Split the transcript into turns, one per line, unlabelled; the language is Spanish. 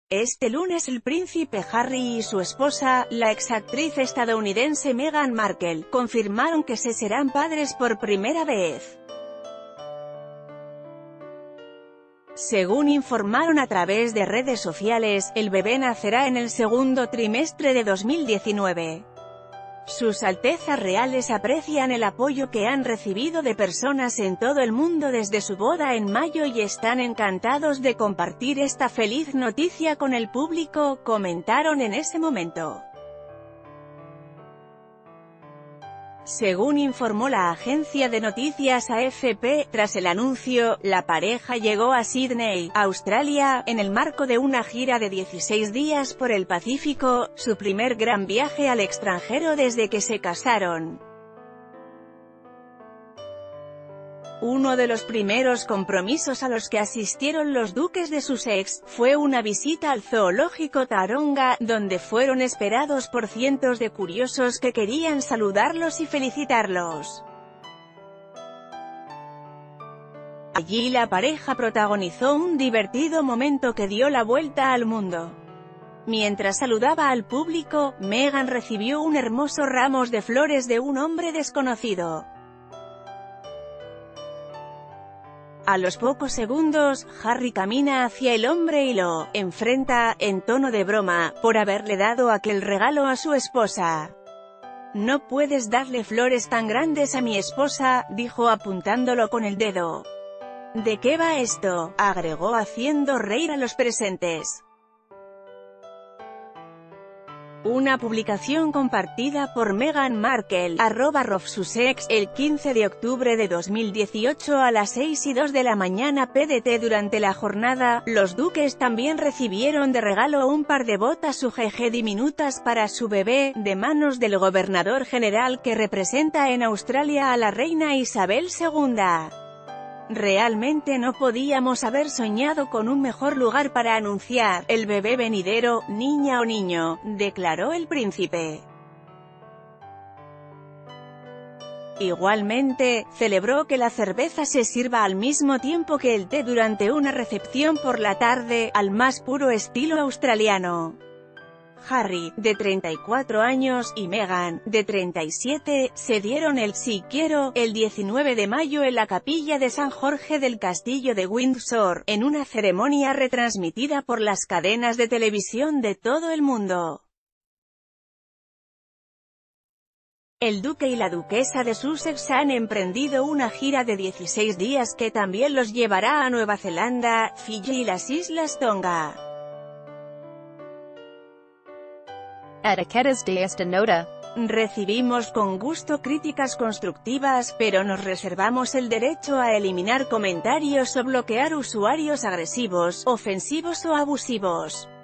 Este lunes el príncipe Harry y su esposa, la exactriz estadounidense Meghan Markle, confirmaron que se serán padres por primera vez. Según informaron a través de redes sociales, el bebé nacerá en el segundo trimestre de 2019. Sus Altezas Reales aprecian el apoyo que han recibido de personas en todo el mundo desde su boda en mayo y están encantados de compartir esta feliz noticia con el público, comentaron en ese momento. Según informó la agencia de noticias AFP, tras el anuncio, la pareja llegó a Sydney, Australia, en el marco de una gira de 16 días por el Pacífico, su primer gran viaje al extranjero desde que se casaron. Uno de los primeros compromisos a los que asistieron los duques de Sussex, fue una visita al zoológico Taronga, donde fueron esperados por cientos de curiosos que querían saludarlos y felicitarlos. Allí la pareja protagonizó un divertido momento que dio la vuelta al mundo. Mientras saludaba al público, Meghan recibió un hermoso ramo de flores de un hombre desconocido. A los pocos segundos, Harry camina hacia el hombre y lo enfrenta, en tono de broma, por haberle dado aquel regalo a su esposa. «No puedes darle flores tan grandes a mi esposa», dijo apuntándolo con el dedo. «¿De qué va esto?», agregó haciendo reír a los presentes. Una publicación compartida por Meghan Markle, @RovSussex, el 15 de octubre de 2018 a las 6:02 de la mañana PDT. Durante la jornada, los duques también recibieron de regalo un par de botas UGG diminutas para su bebé, de manos del gobernador general que representa en Australia a la reina Isabel II. «Realmente no podíamos haber soñado con un mejor lugar para anunciar el bebé venidero, niña o niño», declaró el príncipe. Igualmente, celebró que la cerveza se sirva al mismo tiempo que el té durante una recepción por la tarde, al más puro estilo australiano. Harry, de 34 años, y Meghan, de 37, se dieron el «sí quiero» el 19 de mayo en la capilla de San Jorge del Castillo de Windsor, en una ceremonia retransmitida por las cadenas de televisión de todo el mundo. El duque y la duquesa de Sussex han emprendido una gira de 16 días que también los llevará a Nueva Zelanda, Fiyi y las Islas Tonga.
Etiquetas de esta nota.
Recibimos con gusto críticas constructivas, pero nos reservamos el derecho a eliminar comentarios o bloquear usuarios agresivos, ofensivos o abusivos.